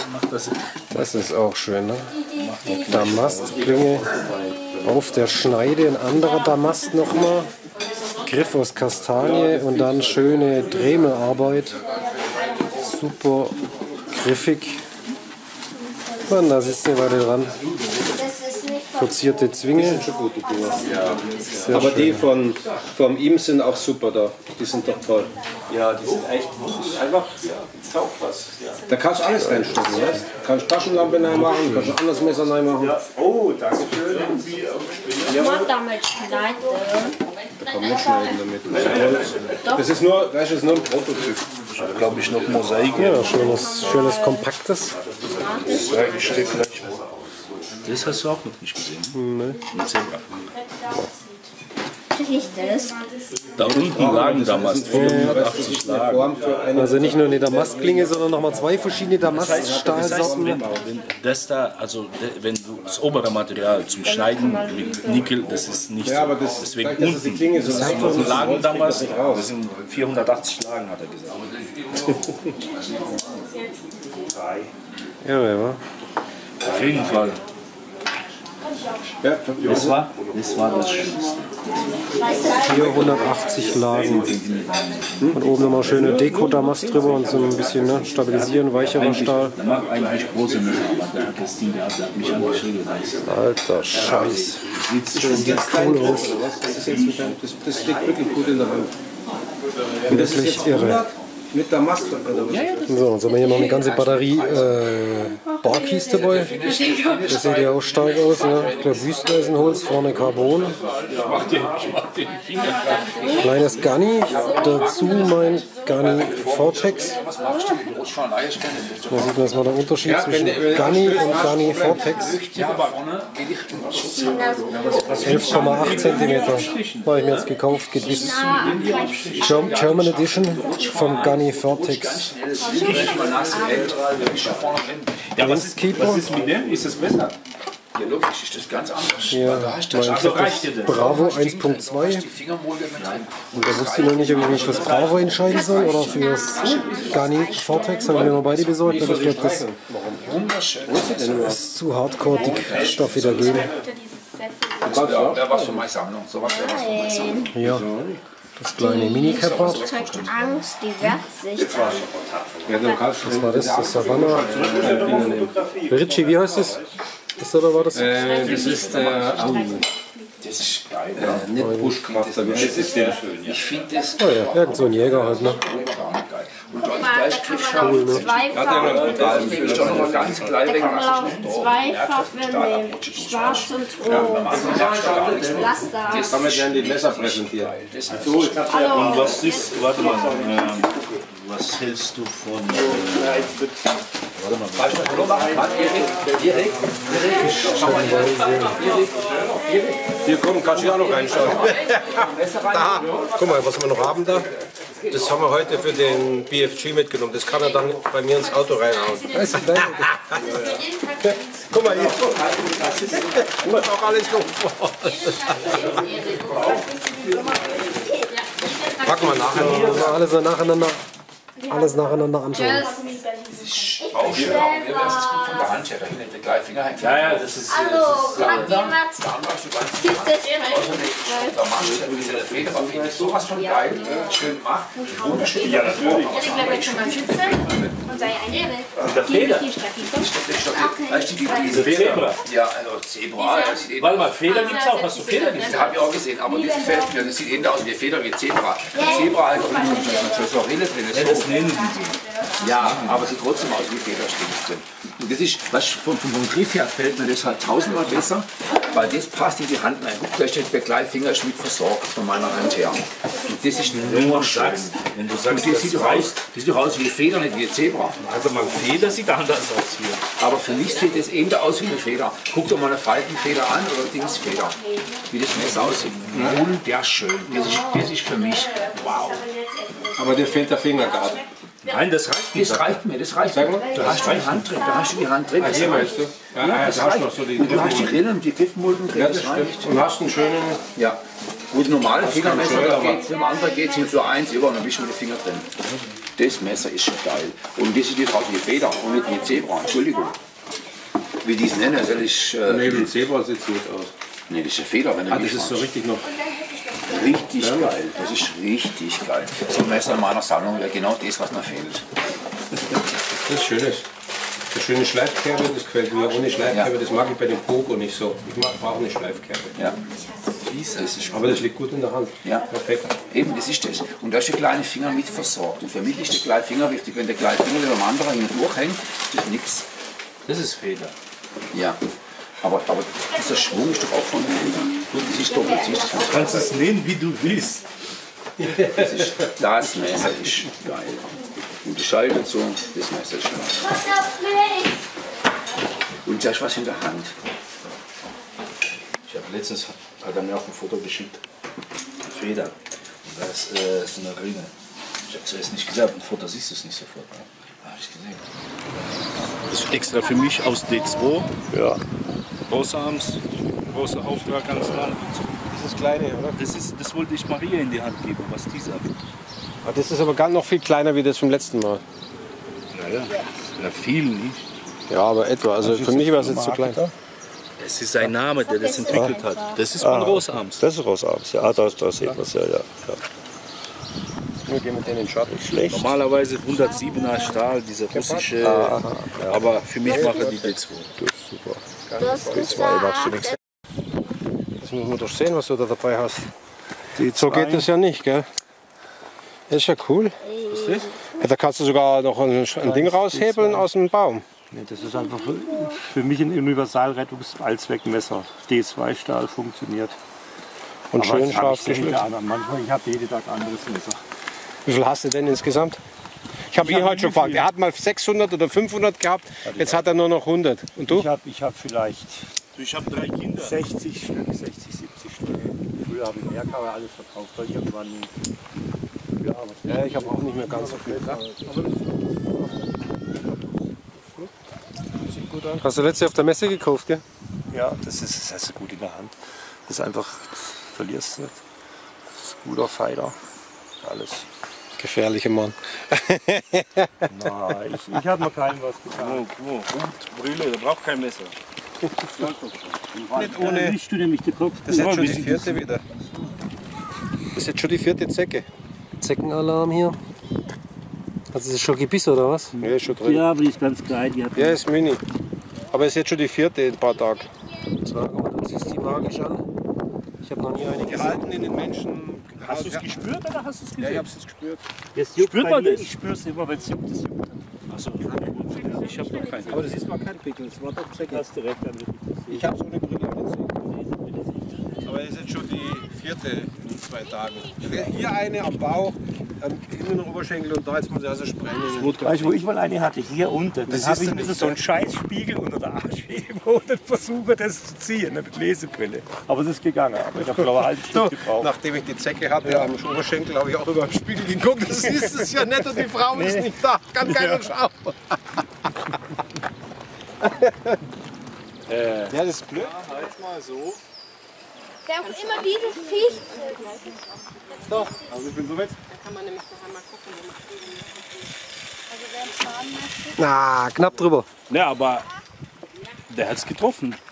Das ist auch schön, ne? Damastklünge auf der Schneide, ein anderer Damast nochmal. Griff aus Kastanie und dann schöne Dremelarbeit. Super griffig. Und da sitzt eine Weile dran. Verzierte Zwinge. Ja. Aber die vom ihm sind auch super da. Die sind doch toll. Ja, die sind echt einfach taugt was. Ja. Da kannst du alles reinstecken, weißt du? Kannst Taschenlampe reinmachen, kannst ein anderes Messer reinmachen. Ja. Oh, danke schön. Ich mag damit schneiden. Da kann man nicht schneiden damit. Das ist nur, weißt du, das ist nur ein Prototyp. Glaube ich noch Mosaik. Ja, schönes kompaktes. Ich stehe gleich. Das hast du auch noch nicht gesehen. Nee. Mit Zebra. Riecht das? Da unten lagen damals 480 Lagen. Also nicht nur eine Damastklinge, sondern nochmal zwei verschiedene Damaststahlsorten. Wenn das da, also wenn du das obere Material zum Schneiden mit Nickel, das ist nicht so. Ja, aber das Deswegen zeigt, dass unten, die Klinge so das sind einfach noch Lagen ist, damals, das nicht raus. das sind 480 Lagen, hat er gesagt. Ja, ja. Auf jeden Fall. Ja, Das war das Schönste. 480 Lagen. Und oben nochmal schöne Deko-Damast drüber und so ein bisschen stabilisieren, weicherer Stahl. Der macht eigentlich große Messer, aber der hat das Ding, der hat mich angeschrieben. Alter Scheiß. Sieht Cool aus. das liegt wirklich gut in der Hand. Wirklich irre. Mit Damast oder was? So, jetzt haben wir hier noch eine ganze Batterie Barkeys dabei. Das sieht ja auch stark aus. Ja. Ich glaube Wüsteisenholz, vorne Carbon. Kleines Gunny. Dazu mein Gunny Vortex. Da sieht man jetzt mal den Unterschied zwischen Gunny und Gunny Vortex. 11,8 cm. Habe ich mir jetzt gekauft. Geht bis German Edition vom Gunny Vortex. Ja, was ist mit dem? Ist das besser? Ja, logisch, ist das ganz anders. Hier mein Bravo 1.2. Und da wusste ich noch nicht, ob ich mich fürs Bravo entscheiden soll oder fürs Gunny Vortex. Haben wir mir beide besorgt, aber ich glaube, das ist zu hardcore, die Stoffe dagegen. Der war schon meine Sammlung. Sowas wäre was von meiner Sammlung. Ja, das kleine Mini-Cap-Rad. Zeigt Angst, die wehrt sich dann. Was war das? Das Savannah. Ritchie, wie heißt das? Das oder war das? Das ist Das ist geil. nicht Buschkraft, aber das ist sehr schön. Ich finde das Oh ja, irgend so ein Jäger halt, ne? geil. Und Da kann man auch zweifach, ist doch noch ganz klein. da kann man auch zweifach nehmen. Schwarz und rot. Laster. Damit werden die Messer präsentiert. Und was ist, warte mal, was hältst du von, Hier kommen, kannst du auch noch reinschauen. Da, guck mal, was wir noch haben da. Das haben wir heute für den BFG mitgenommen. Das kann er dann bei mir ins Auto reinhauen. Guck mal hier. Das ist auch alles noch. Packen wir nachher. Alles nacheinander anschauen. Auch schön. Mir wäre es gut von der Hand her. Da hinten der Gleifinger hängt. ja, das ist, Hallo, hat jemand Da machst du ja diese Feder, aber finde ich sowas von geil. Schön gemacht. Wunderschön. ja, natürlich. und sei eine Der Feder. Weißt du, diese Zebra. Ja, also Zebra. Das sieht Warte mal, Feder gibt's auch. Hast du Feder gesehen? Das habe ich auch gesehen, aber das gefällt mir. Das sieht ähnlich aus wie Feder wie Zebra. Zebra halt so Rille drin. Das nennen die so. Ja, aber sieht trotzdem aus wie Federstich drin. Und das ist, was vom Griff her gefällt mir das halt tausendmal besser, weil das passt in die Hand rein. Guck, da steht der Gleifinger ist mit versorgt von meiner Hand her. Und das ist nur schön. Wenn du Und sagst, das das sieht ist doch aus, das sieht doch aus wie Feder, nicht wie Zebra. also mal Feder sieht anders aus hier. Aber für mich sieht das ähnlich aus wie eine Feder. Guck doch mal eine Faltenfeder an oder Dingsfeder. Wie das Messer aussieht. Wunderschön. Das ist für mich wow. Aber dir fehlt der Fingergard. Nein, das reicht nicht. Das reicht mir, das reicht mir. Du hast die Hand drin, da hast du die Hand drin. Das Hier reicht. meinst du? Ja, Ja, da das hast du reicht. noch so die Und du hast die Rillen und die Griffmulden drin, Ja, das das stimmt. reicht. Und hast einen schönen. Ja. Gut, normale Fingermesser, schön, da aber- geht's, wenn man andere geht, sind so eins über und dann bist du mit den Finger drin. Das Messer ist schon geil. Und das ist die traurige Feder und nicht wie Zebra, Entschuldigung. Wie die es nennen, das ist... Nee, wie Zebra sieht es nicht aus. Nee, das ist eine Feder, wenn du Das ist so richtig noch. Richtig geil, das ist richtig geil. So ein Messer in meiner Sammlung wäre genau das, was mir fehlt. Das ist schönes. Eine schöne Schleifkerbe, das gefällt mir. Ohne Schleifkerbe, das mag ich bei dem Pogo nicht so. Ich brauche eine Schleifkerbe. Ja. Das ist Aber das liegt gut in der Hand. Ja, Perfekt. Eben, das ist das. Und da ist der kleine Finger mit versorgt. Und für mich ist der kleine Finger wichtig. Wenn der kleine Finger wieder am anderen hinten durchhängt, ist das nichts. Das ist Feder. Ja. Aber dieser Schwung ist doch auch von der Finger. Gut, das ist doppelt. Siehst du, Du kannst es nehmen, wie du willst. das Messer ist geil. Und die Scheibe dazu, das Messer ist geil. Und da ist was in der Hand. Ich habe letztens, hat er mir auch ein Foto geschickt. Feder. Und da ist so eine Ringe. Ich habe zuerst nicht gesagt, im Foto siehst du es nicht sofort. Ne? Habe ich gesehen. Das ist extra für mich aus D2. Ja. Großarms, großer Auftrag ganz lang. Das ist kleine, oder? Das wollte ich Maria in die Hand geben, was die sagt. Das ist aber ganz noch viel kleiner wie das vom letzten Mal. Naja, ja, viel nicht. Ja, aber etwa. Also für mich war es jetzt zu klein. Es ist sein Name, der das entwickelt hat. Das ist von Großarms. Das ist Großarms, ja, da sieht man es ja. Wir gehen mit denen in den Schatten. Schlecht. Normalerweise 107er Stahl, dieser russische. Aber für mich mache die D2. Das ist super. D2 machst du nichts. Das muss man doch sehen, was du da dabei hast. So geht das ja nicht, gell? Das ist ja cool. Was ist das? Ja, da kannst du sogar noch ein Ding raushebeln aus dem Baum. Nee, das ist einfach für mich ein Universalrettungs-Allzweckmesser. D2-Stahl funktioniert. Und Aber schön das hab scharf ich selten geschnitten. an. Manchmal, ich habe jeden Tag anderes Messer. Wie viel hast du denn insgesamt? Ich habe ihn heute schon gefragt. Er hat mal 600 oder 500 gehabt, jetzt hat er nur noch 100. Und du? Ich hab vielleicht Ich habe 3 Kinder. 60 Stück, 60, 70 Stück. Früher habe ich mehr, aber alles verkauft, weil ich irgendwann gearbeitet habe. Ja, ich habe auch nicht mehr ganz so viel. Gut an. Hast du letztes Jahr auf der Messe gekauft, gell? Ja, das ist gut in der Hand. Das ist einfach, verlierst du nicht. Das ist ein guter Fighter. Alles. Gefährlicher Mann. Nein, ich habe noch keinem was getan. Hut, Brille, der braucht kein Messer. Nicht ohne. Nicht du nämlich den Kopf. Das ist jetzt schon die 4. wieder. Das ist jetzt schon die 4. Zecke. Zeckenalarm hier. Hat sie das schon gebissen oder was? Ja, ist schon drin. Ja, aber die ist ganz klein. Die hat Ja, ist mini. Aber ist jetzt schon die 4. in ein paar Tagen. Sag mal, du ziehst die magisch an. Ich habe noch nie eine gehalten in den Menschen. Hast du es gespürt oder hast du es gesehen? Ja, ich habe es gespürt. Jetzt juckt Spürt bei man mir, das? ich spüre es immer, wenn es juckt, es juckt. Achso, ich habe noch keinen. Aber das ist mal kein Pickel, das war doch Zecke. Hast du recht, dann Ich habe so eine Brille auch nicht. Aber es ist jetzt schon die 4. in 2 Tagen. Hier eine am Bauch, am inneren Oberschenkel und da jetzt muss ich also sprengen. Weißt du, wo ich mal eine hatte? Hier unten. Dann Das habe ist ich doch mir nicht so einen Scheißspiegel unter der Arschhebe und dann versuche das zu ziehen mit Lesebrille. Aber es ist gegangen. Aber ich habe aber halt ein Stück gebraucht. Nachdem ich die Zecke hatte am Oberschenkel, habe ich auch über den Spiegel geguckt. Das ist es ja nicht und die Frau ist nicht da. Kann keiner schauen. Ja, das ist blöd. Der auch immer dieses Viech. So, also ich bin soweit. Kann man nämlich noch einmal gucken, wo man Also wer fahren möchte. Na, knapp drüber. Ja, aber der hat es getroffen.